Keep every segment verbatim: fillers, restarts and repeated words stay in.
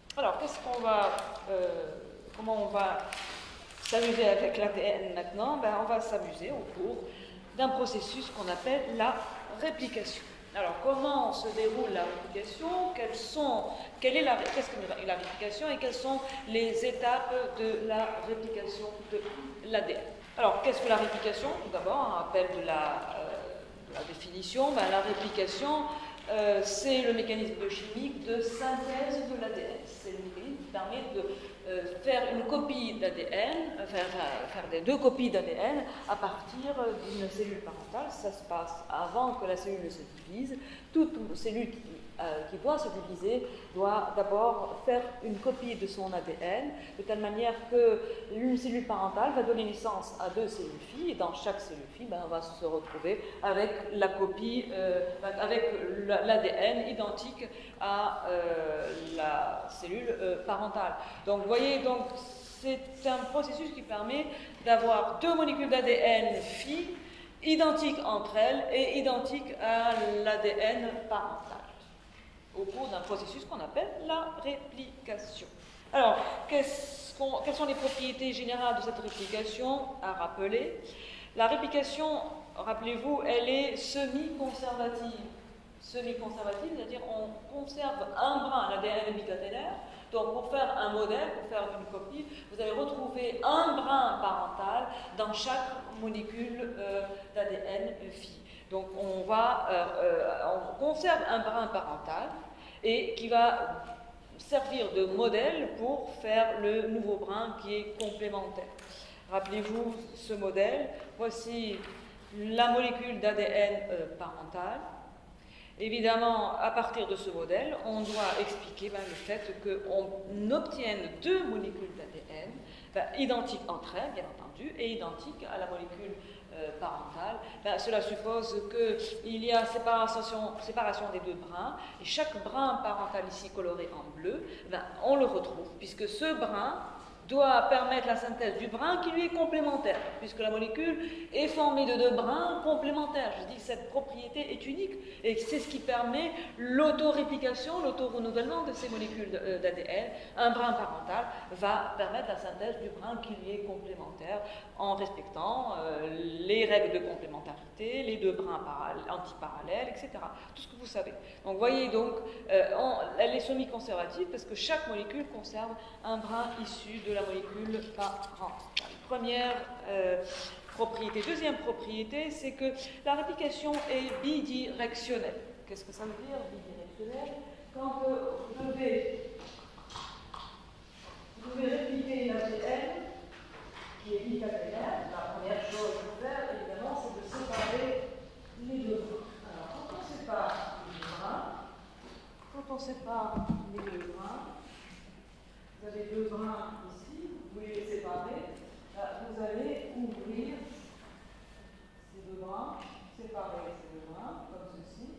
Alors, qu'est-ce qu'on va, euh, comment on va s'amuser avec l'A D N maintenant? Ben, on va s'amuser au cours d'un processus qu'on appelle la réplication. Alors, comment se déroule la réplication? Quelles sont, quelle est la, qu'est-ce que la réplication et quelles sont les étapes de la réplication de l'A D N? Alors, qu'est-ce que la réplication? Tout d'abord, un rappel de la, euh, de la définition. Ben, la réplication, euh, c'est le mécanisme chimique de synthèse de l'A D N. C'est le mécanisme qui permet de euh, faire une copie d'A D N, faire, faire des deux copies d'A D N à partir d'une cellule parentale. Ça se passe avant que la cellule ne se divise. Toute cellule qui, euh, qui doit se diviser doit d'abord faire une copie de son A D N, de telle manière qu'une cellule parentale va donner naissance à deux cellules filles, et dans chaque cellule fille, ben, on va se retrouver avec la copie, euh, avec l'A D N identique à euh, la cellule euh, parentale. Donc, vous voyez, donc, c'est un processus qui permet d'avoir deux molécules d'A D N filles identiques entre elles et identiques à l'A D N parental au cours d'un processus qu'on appelle la réplication. Alors, qu'est-ce qu'on, quelles sont les propriétés générales de cette réplication à rappeler? La réplication, rappelez-vous, elle est semi-conservative. Semi-conservative, c'est-à-dire on conserve un brin d'A D N bicaténaire. Donc, pour faire un modèle, pour faire une copie, vous allez retrouver un brin parental dans chaque molécule euh, d'A D N fille. Donc, on, va, euh, euh, on conserve un brin parental et qui va servir de modèle pour faire le nouveau brin qui est complémentaire. Rappelez-vous ce modèle. Voici la molécule d'A D N euh, parentale. Évidemment, à partir de ce modèle, on doit expliquer ben, le fait qu'on obtienne deux molécules d'A D N ben, identiques entre elles, bien entendu, et identiques à la molécule euh, parentale. Ben, cela suppose qu'il y a séparation, séparation des deux brins, et chaque brin parental ici coloré en bleu, ben, on le retrouve, puisque ce brin doit permettre la synthèse du brin qui lui est complémentaire, puisque la molécule est formée de deux brins complémentaires. Je dis que cette propriété est unique et c'est ce qui permet l'autoréplication, l'auto-renouvellement de ces molécules d'A D N. Un brin parental va permettre la synthèse du brin qui lui est complémentaire en respectant euh, les règles de complémentarité, les deux brins antiparallèles, et cetera. Tout ce que vous savez. Donc, vous voyez, donc, euh, on, elle est semi-conservative parce que chaque molécule conserve un brin issu de la molécule parentale. Première euh, propriété. Deuxième propriété, c'est que la réplication est bidirectionnelle. Qu'est-ce que ça veut dire, bidirectionnelle? Quand euh, vous, devez, vous devez répliquer l'A D N, qui est bicaténaire, la première chose à faire, évidemment, c'est de séparer les deux brins. Alors, quand on sépare les deux brins, quand on sépare les deux brins, vous avez deux brins ici, vous les séparez, vous allez ouvrir ces deux brins, séparer ces deux brins, comme ceci.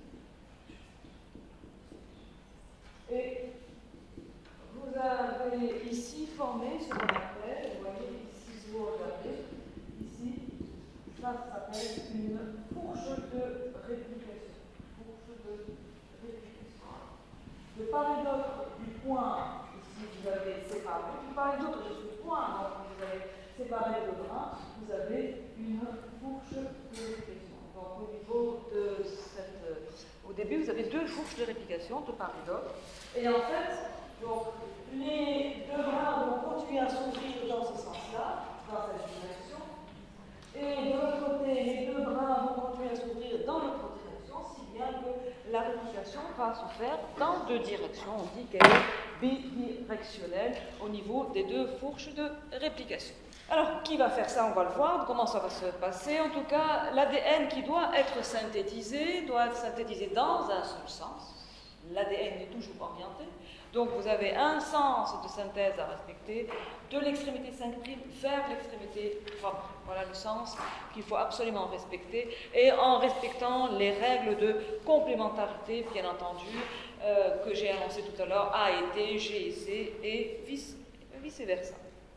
Et vous avez ici formé ce qu'on appelle, vous voyez ici, si vous regardez, ici, ça s'appelle une fourche de réplication. Fourche de réplication. De part et d'autre du point, ici vous avez séparé, de part et d'autre de ce point, donc vous avez séparé le brin, vous avez une fourche de réplication. Donc au niveau de cette. Au début, vous avez deux fourches de réplication, de part et d'autre. Et en fait, donc, les deux brins vont continuer à s'ouvrir dans ce sens-là, dans cette direction. Et de l'autre côté, les deux brins vont continuer à s'ouvrir dans l'autre direction, si bien que la réplication va se faire dans deux directions. On dit qu'elle est bidirectionnelle au niveau des deux fourches de réplication. Alors, qui va faire ça? On va le voir. Comment ça va se passer? En tout cas, l'A D N qui doit être synthétisé doit être synthétisé dans un seul sens. L'A D N est toujours orienté. Donc, vous avez un sens de synthèse à respecter, de l'extrémité cinq' vers l'extrémité trois'. Voilà le sens qu'il faut absolument respecter. Et en respectant les règles de complémentarité, bien entendu, euh, que j'ai annoncées tout à l'heure, A et T, G et C, et vice, vice-versa.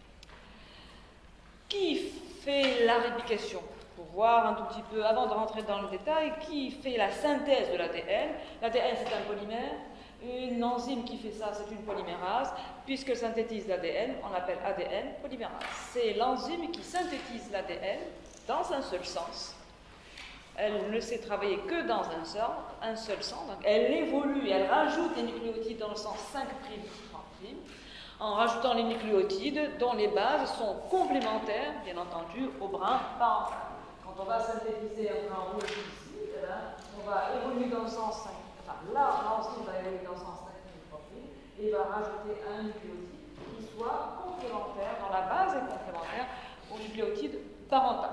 Qui fait la réplication? Pour voir un tout petit peu, avant de rentrer dans le détail, qui fait la synthèse de l'A D N? L'A D N, c'est un polymère. Une enzyme qui fait ça, c'est une polymérase. Puisqu'elle synthétise l'A D N, on l'appelle A D N polymérase. C'est l'enzyme qui synthétise l'A D N dans un seul sens. Elle ne sait travailler que dans un seul, un seul sens. Donc elle évolue, elle rajoute des nucléotides dans le sens cinq' trois', en rajoutant les nucléotides dont les bases sont complémentaires, bien entendu, au brin parental. Quand on va synthétiser un brin rouge ici, eh bien, on va évoluer dans le sens cinq'. Enfin, là, l'enzyme va évoluer dans le sens cinq' et va rajouter un nucléotide qui soit complémentaire, dont la base est complémentaire au nucléotide parental.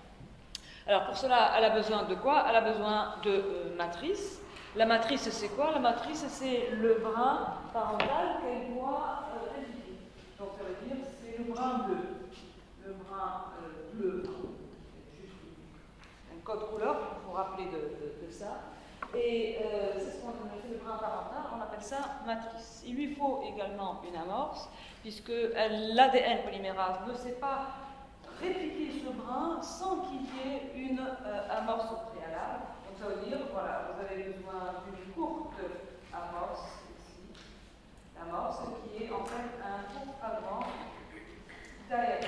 Alors pour cela, elle a besoin de quoi? Elle a besoin de euh, matrice. La matrice, c'est quoi? La matrice, c'est le brin parental qu'elle doit euh, répliquer. Donc ça veut dire c'est le brin bleu. Le brin euh, bleu, c'est juste un code couleur pour vous rappeler de, de, de ça. Et euh, c'est ce qu'on appelle le brin parental, on appelle ça matrice. Il lui faut également une amorce, puisque l'A D N polymérase ne sait pas répliquer ce brin sans qu'il y ait une euh, amorce au préalable. Donc ça veut dire, voilà, vous avez besoin d'une courte amorce ici, l'amorce qui est en fait un court fragment d'A D N.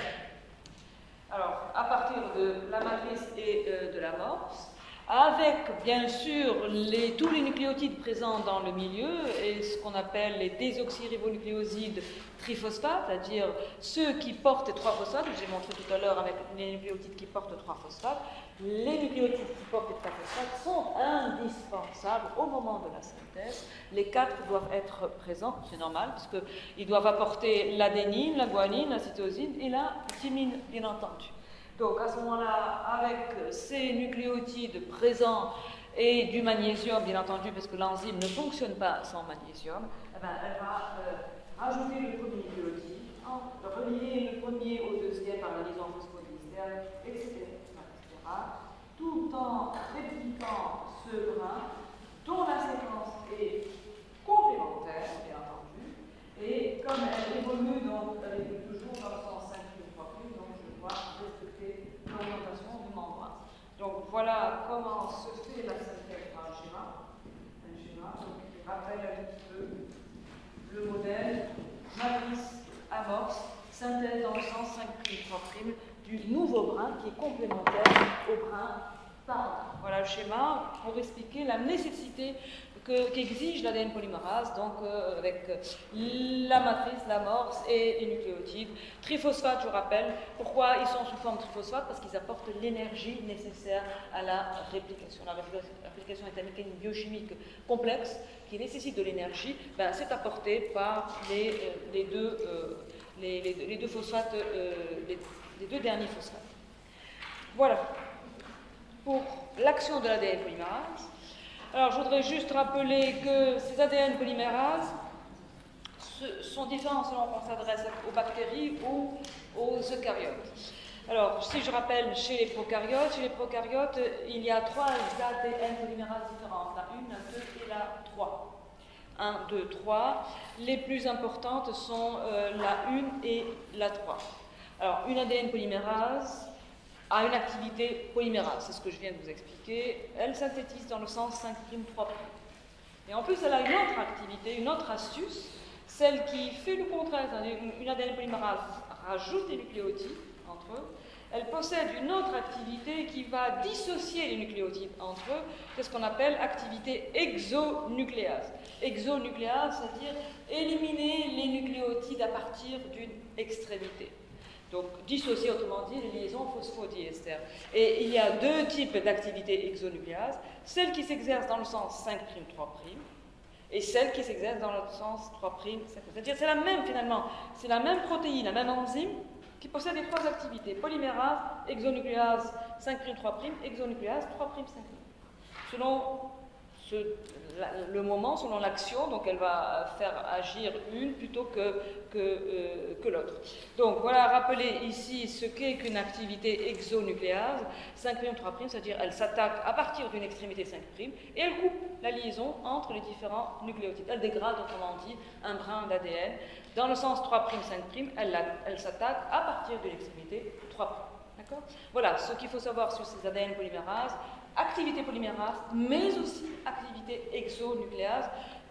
Alors, à partir de la matrice et euh, de l'amorce, avec bien sûr les, tous les nucléotides présents dans le milieu et ce qu'on appelle les désoxyribonucléosides triphosphates, c'est-à-dire ceux qui portent trois phosphates, j'ai montré tout à l'heure avec les nucléotides qui portent trois phosphates, les nucléotides qui portent les trois phosphates sont indispensables au moment de la synthèse. Les quatre doivent être présents, c'est normal, puisqu'ils doivent apporter l'adénine, la guanine, la cytosine et la thymine, bien entendu. Donc à ce moment-là, avec ces nucléotides présents et du magnésium, bien entendu, parce que l'enzyme ne fonctionne pas sans magnésium, eh ben, elle va euh, rajouter le premier nucléotide, relier le premier au deuxième par la liaison phosphodiester, et cetera, et cetera, tout en répliquant ce brin dont la séquence est complémentaire, bien entendu, et comme elle évolue, donc elle évolue toujours dans le sens cinq', donc je dois respecter l'orientation du membrane. Donc voilà comment se fait la synthèse par un schéma, un schéma donc, qui rappelle un petit peu le modèle matrice amorce, synthèse dans le sens cinq' trois' du nouveau brin qui est complémentaire au brin parental. Voilà le schéma pour expliquer la nécessité qu'exige l'A D N polymérase, donc euh, avec euh, la matrice, l'amorce et les nucléotides. Triphosphate, je rappelle, pourquoi ils sont sous forme triphosphate? Parce qu'ils apportent l'énergie nécessaire à la réplication. La réplication est un mécanisme biochimique complexe qui nécessite de l'énergie. Ben, c'est apporté par les, euh, les, deux, euh, les, les, les deux phosphates, euh, les, les deux derniers phosphates. Voilà pour l'action de l'A D N polymérase. Alors, je voudrais juste rappeler que ces A D N polymérases sont différents selon qu'on s'adresse aux bactéries ou aux eucaryotes. Alors, si je rappelle, chez les prokaryotes, chez les prokaryotes, il y a trois A D N polymérases différentes, la un, la deux et la trois. un, deux, trois. Les plus importantes sont euh, la un et la trois. Alors, une A D N polymérase a une activité polymérase, c'est ce que je viens de vous expliquer. Elle synthétise dans le sens cinq' trois'. Et en plus, elle a une autre activité, une autre astuce, celle qui fait le contraire. Une A D N polymérase rajoute des nucléotides entre eux. Elle possède une autre activité qui va dissocier les nucléotides entre eux, c'est ce qu'on appelle activité exonucléase. Exonucléase, c'est-à-dire éliminer les nucléotides à partir d'une extrémité. Donc, dissocier, autrement dit, les liaisons phosphodiester. Et il y a deux types d'activités exonucléase, celle qui s'exerce dans le sens cinq' trois' et celle qui s'exerce dans le sens trois'. C'est-à-dire, c'est la même, finalement, c'est la même protéine, la même enzyme qui possède les trois activités, polymérase, exonucléase cinq' trois', exonucléase trois', cinq'. Selon ce, la, le moment, selon l'action, donc elle va faire agir une plutôt que, que, euh, que l'autre. Donc voilà, rappelez ici ce qu'est qu'une activité exonucléase, cinq' trois', c'est-à-dire elle s'attaque à partir d'une extrémité cinq' et elle coupe la liaison entre les différents nucléotides. Elle dégrade, autrement dit, un brin d'A D N. Dans le sens trois', cinq', elle, elle s'attaque à partir de l'extrémité trois'. D'accord ? Voilà ce qu'il faut savoir sur ces A D N polymérases. Activité polymérase, mais aussi activité exonucléase.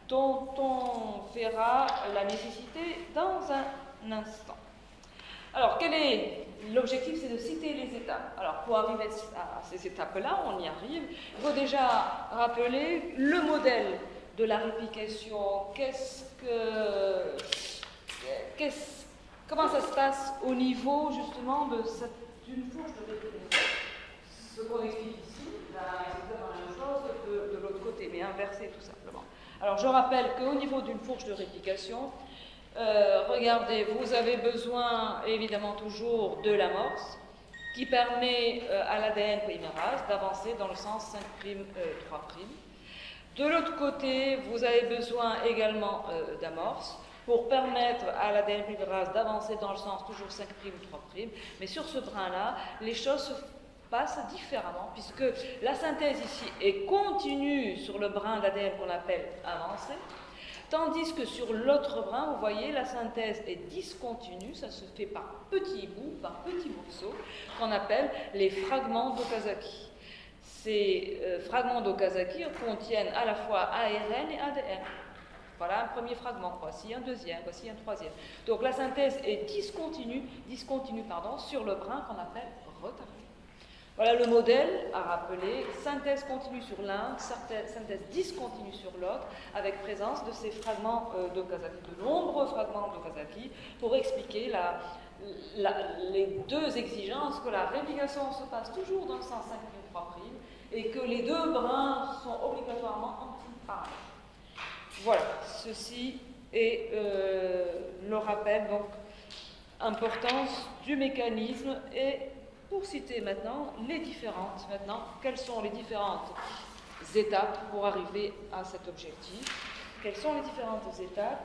dont on verra la nécessité dans un instant. Alors, quel est l'objectif? C'est de citer les étapes. Alors, pour arriver à ces étapes-là, on y arrive. Il faut déjà rappeler le modèle de la réplication. Qu'est-ce que, qu'est-ce, comment ça se passe au niveau, justement, de cette, d'une fourche de réplication? Ce qu'on explique ici, là, c'est exactement la même chose de, de l'autre côté, mais inversé tout simplement. Alors, je rappelle qu'au niveau d'une fourche de réplication, Euh, regardez, vous avez besoin évidemment toujours de l'amorce qui permet euh, à l'A D N polymérase d'avancer dans le sens cinq prime trois prime. De l'autre côté, vous avez besoin également euh, d'amorce pour permettre à l'A D N polymérase d'avancer dans le sens toujours cinq prime trois prime. Mais sur ce brin-là, les choses se passent différemment puisque la synthèse ici est continue sur le brin d'A D N qu'on appelle avancé. Tandis que sur l'autre brin, vous voyez, la synthèse est discontinue, ça se fait par petits bouts, par petits morceaux, qu'on appelle les fragments d'Okazaki. Ces euh, fragments d'Okazaki contiennent à la fois A R N et A D N. Voilà un premier fragment, voici un deuxième, voici un troisième. Donc la synthèse est discontinue, discontinue pardon, sur le brin qu'on appelle retardé. Voilà le modèle à rappeler, synthèse continue sur l'un, synthèse discontinue sur l'autre, avec présence de ces fragments euh, d'Okazaki, de nombreux fragments d'Okazaki, pour expliquer la, la, les deux exigences, que la réplication se passe toujours dans le sens cinq prime trois prime, et que les deux brins sont obligatoirement antiparallèles. Voilà, ceci est euh, le rappel, donc, importance du mécanisme et pour citer maintenant les différentes, maintenant, quelles sont les différentes étapes pour arriver à cet objectif? Quelles sont les différentes étapes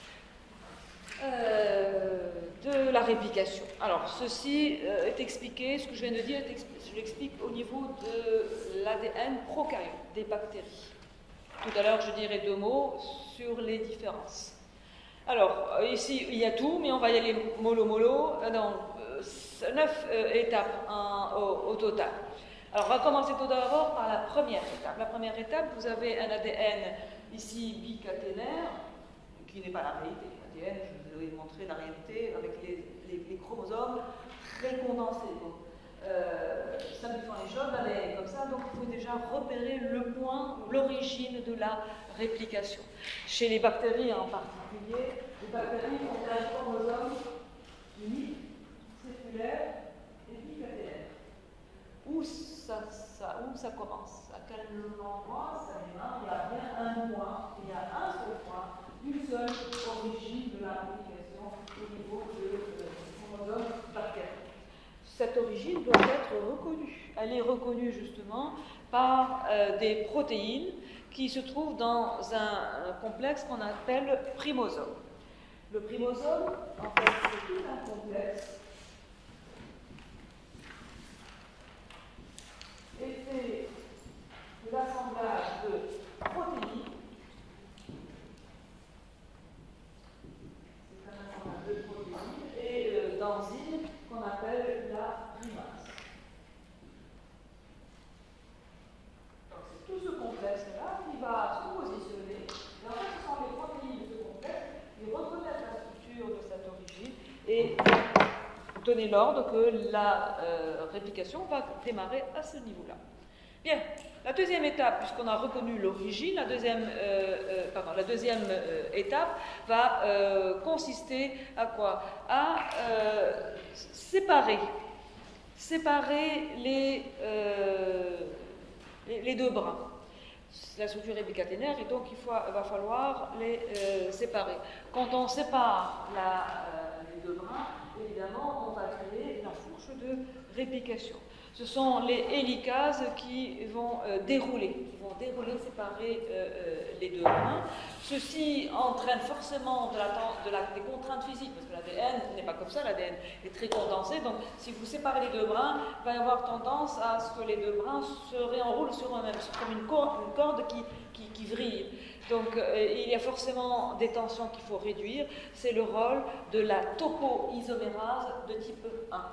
euh, de la réplication? Alors, ceci euh, est expliqué, ce que je viens de dire, je l'explique au niveau de l'A D N prokaryote, des bactéries. Tout à l'heure, je dirai deux mots sur les différences. Alors, ici, il y a tout, mais on va y aller mollo-mollo. Euh, non, neuf euh, étapes en, au, au total. Alors, on va commencer tout d'abord par la première étape. La première étape, vous avez un A D N ici bicaténaire, qui n'est pas la réalité. L'A D N, je vous ai montré la réalité avec les, les, les chromosomes très condensés. Donc, euh, simplifiant les choses, l'A D N est comme ça, donc il faut déjà repérer le point, l'origine de la réplication. Chez les bactéries en particulier, les bactéries ont un chromosome unique, circulaire et bicaténaire. Où ça, ça, où ça commence? À quel endroit ça démarre? Il y a bien un point, il y a un seul point, une seule origine de la réplication au niveau de euh, chromosome bactérien. Cette origine doit être reconnue. Elle est reconnue justement par euh, des protéines qui se trouvent dans un, un complexe qu'on appelle primosome. Le primosome, en fait, c'est tout un complexe et fait l'assemblage de protéines. C'est un assemblage de protéines et euh, d'enzymes qu'on appelle la primase. Donc c'est tout ce complexe-là qui va se positionner. Et en fait, ce sont les protéines de ce complexe qui reconnaissent la structure de cette origine et donner l'ordre que la euh, réplication va démarrer à ce niveau-là. Bien, la deuxième étape, puisqu'on a reconnu l'origine, la deuxième, euh, euh, pardon, la deuxième euh, étape va euh, consister à quoi? À euh, séparer, séparer les, euh, les, les deux brins. La structure est bicaténaire et donc il faut, va falloir les euh, séparer. Quand on sépare la, euh, les deux brins, évidemment, on va créer la fourche de réplication. Ce sont les hélicases qui vont euh, dérouler, qui vont dérouler, séparer euh, euh, les deux brins. Ceci entraîne forcément de la, de la, des contraintes physiques, parce que l'A D N n'est pas comme ça, l'A D N est très condensé, donc si vous séparez les deux brins, il va y avoir tendance à ce que les deux brins se réenroulent sur eux-mêmes, c'est comme une corde, une corde qui, qui, qui vrille. Donc euh, il y a forcément des tensions qu'il faut réduire, c'est le rôle de la topoisomérase de type un.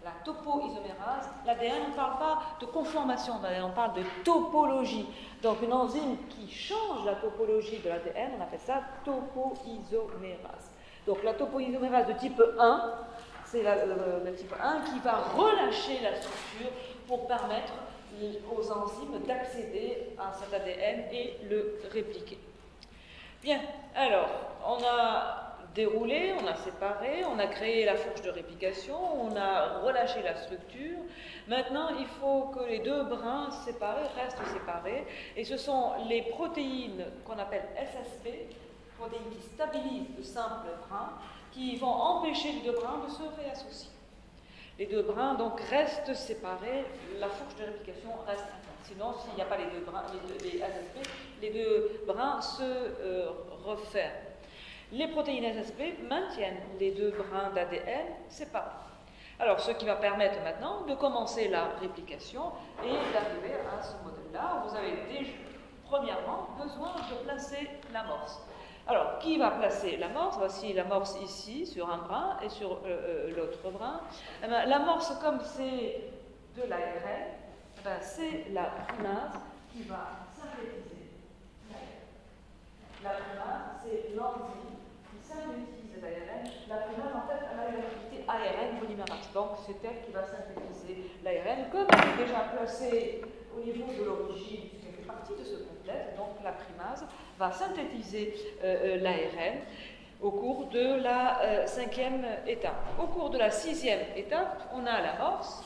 la topoisomérase, l'A D N, on ne parle pas de conformation, on parle de topologie. Donc une enzyme qui change la topologie de l'A D N, on appelle ça topoisomérase. Donc la topoisomérase de type un, c'est le, le type un qui va relâcher la structure pour permettre aux enzymes d'accéder à cet A D N et le répliquer. Bien, alors, on a déroulé, on a séparé, on a créé la fourche de réplication, on a relâché la structure. Maintenant, il faut que les deux brins séparés restent séparés. Et ce sont les protéines qu'on appelle S S P, protéines qui stabilisent de simples brins, qui vont empêcher les deux brins de se réassocier. Les deux brins donc restent séparés, la fourche de réplication reste intacte. Sinon, s'il n'y a pas les deux brins, les, deux, les S S P, les deux brins se euh, referment. Les protéines S S P maintiennent les deux brins d'A D N séparés. Alors, ce qui va permettre maintenant de commencer la réplication et d'arriver à ce modèle-là. Vous avez déjà, premièrement, besoin de placer l'amorce. Alors, qui va placer l'amorce? Voici l'amorce ici, sur un brin, et sur euh, euh, l'autre brin. Eh bien, l'amorce, comme c'est de l'A R N, eh bien, c'est la primase qui va synthétiser l'A R N. La primase, c'est l'enzyme qui synthétise l'A R N. La primase, en fait, elle a une activité A R N polymérase. Donc, c'est elle qui va synthétiser l'A R N. Comme elle est déjà placée au niveau de l'origine, puisqu'elle fait partie de ce complexe, donc la primase va synthétiser euh, l'A R N au cours de la euh, cinquième étape. Au cours de la sixième étape, on a l'amorce.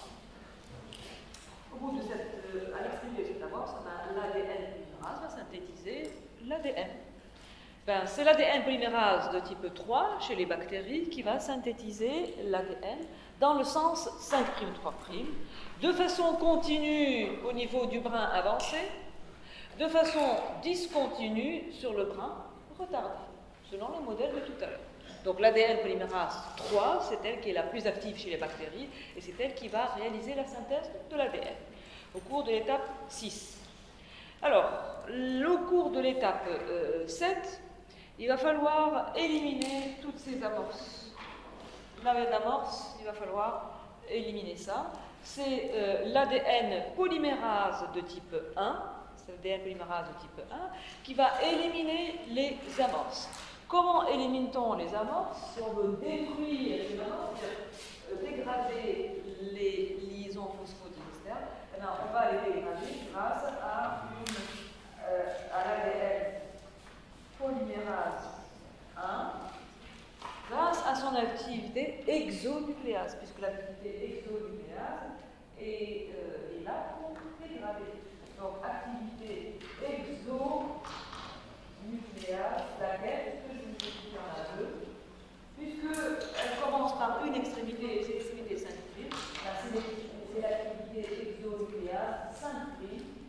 Au bout de cette, euh, à l'extrémité de cette amorce, l'A D N polymérase va synthétiser l'A D N. Ben, c'est l'A D N polymérase de type trois chez les bactéries qui va synthétiser l'A D N dans le sens cinq' trois', de façon continue au niveau du brin avancé, de façon discontinue sur le brin retardé, selon le modèle de tout à l'heure. Donc l'A D N polymérase trois, c'est elle qui est la plus active chez les bactéries, et c'est elle qui va réaliser la synthèse de l'A D N au cours de l'étape six. Alors, au cours de l'étape euh, sept, il va falloir éliminer toutes ces amorces. L'A d'amorce, il va falloir éliminer ça. C'est euh, l'A D N polymérase de type un, c'est l'A D N polymérase de type un, qui va éliminer les amorces. Comment élimine-t-on les amorces? Si on veut détruire les amorces, euh, dégrader les liaisons phosphodiesternes, eh bien, on va les dégrader grâce à, une, euh, à l'A D N polymérase un, grâce à son activité exonucléase, puisque l'activité exonucléase est, euh, est là pour dégrader. Donc, activité exonucléase, laquelle, puisque je vous ai dit qu'il y en a deux, puisqu'elle commence par une extrémité, c'est l'extrémité cinq', c'est l'activité exonucléase cinq',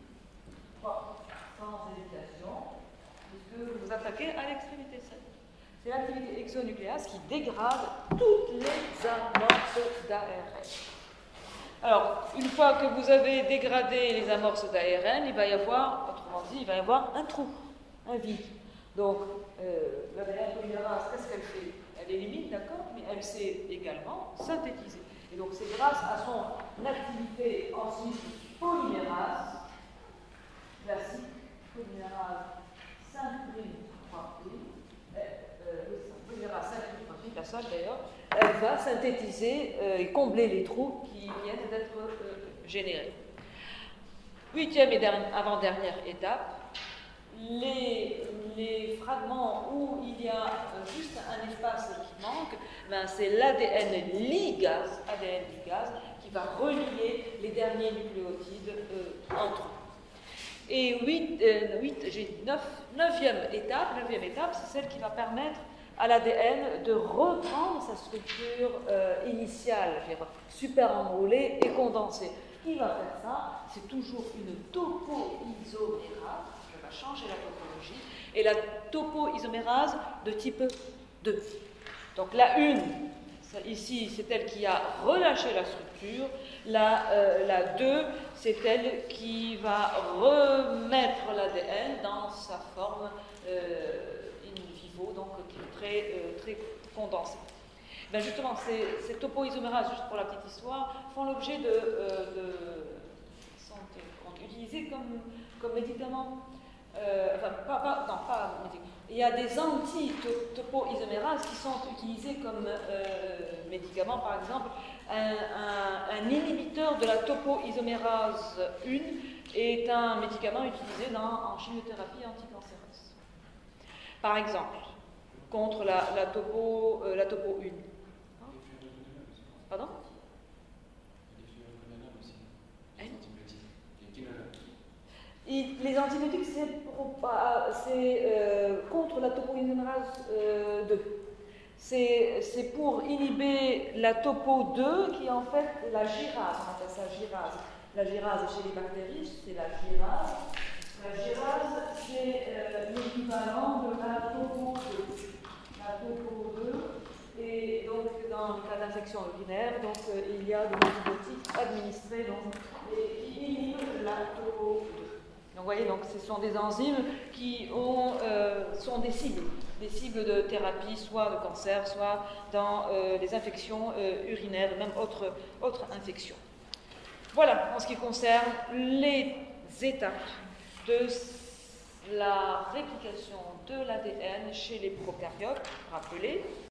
sans hésitation, puisque vous attaquez à l'extrémité cinq'. C'est l'activité exonucléase qui dégrade toutes les amorces d'A R N. Alors, une fois que vous avez dégradé les amorces d'A R N, il va y avoir, autrement dit, il va y avoir un trou, un vide. Donc, euh, l'A D N polymérase, qu'est-ce qu'elle fait? Elle élimine, d'accord, mais elle sait également synthétiser. Et donc, c'est grâce à son activité ensuite polymérase, classique, polymérase cinq' trois', polymérase cinq' trois', la seule d'ailleurs, elle va synthétiser euh, et combler les trous qui viennent d'être euh, générés. Huitième et avant-dernière étape, les, les fragments où il y a euh, juste un espace qui manque, ben c'est l'A D N ligase, A D N ligase, qui va relier les derniers nucléotides euh, entre eux. Et huit, euh, huit, j'ai neuf, neuvième étape, neuvième étape, c'est celle qui va permettre à l'A D N de reprendre sa structure euh, initiale, super enroulée et condensée. Qui va faire ça? C'est toujours une topoisomérase, je vais changer la topologie, et la topoisomérase de type deux. Donc la une, ici, c'est elle qui a relâché la structure, la, euh, la deux, c'est elle qui va remettre l'A D N dans sa forme euh, in vivo, donc très, euh, très condensée. Ben justement, ces, ces topoisomérases, juste pour la petite histoire, font l'objet de, euh, de sont, sont utilisés comme, comme médicaments. Euh, enfin, pas, pas, non, pas médicaments. Il y a des anti-topoisomérases qui sont utilisés comme euh, médicaments, par exemple, un, un, un inhibiteur de la topoisomérase un est un médicament utilisé dans, en chimiothérapie anticancéreuse. Par exemple, contre la, la topo, euh, la topo un. Hein? Pardon? Et les antibiotiques, c'est euh, contre la topoisomerase euh, deux. C'est pour inhiber la topo deux, qui est en fait la gyrase. On appelle ça gyrase. La gyrase chez les bactéries, c'est la gyrase. La gyrase, c'est euh, l'équivalent de la topo deux. La topo deux. Et donc, dans le cas d'infection urinaire, donc, euh, il y a des antibiotiques administrés donc, et qui inhibent la topo deux. Donc, vous voyez, donc, ce sont des enzymes qui ont, euh, sont des cibles, des cibles de thérapie, soit de cancer, soit dans euh, les infections euh, urinaires, même autres autre infections. Voilà, en ce qui concerne les étapes de la réplication de l'A D N chez les prokaryotes, rappelez.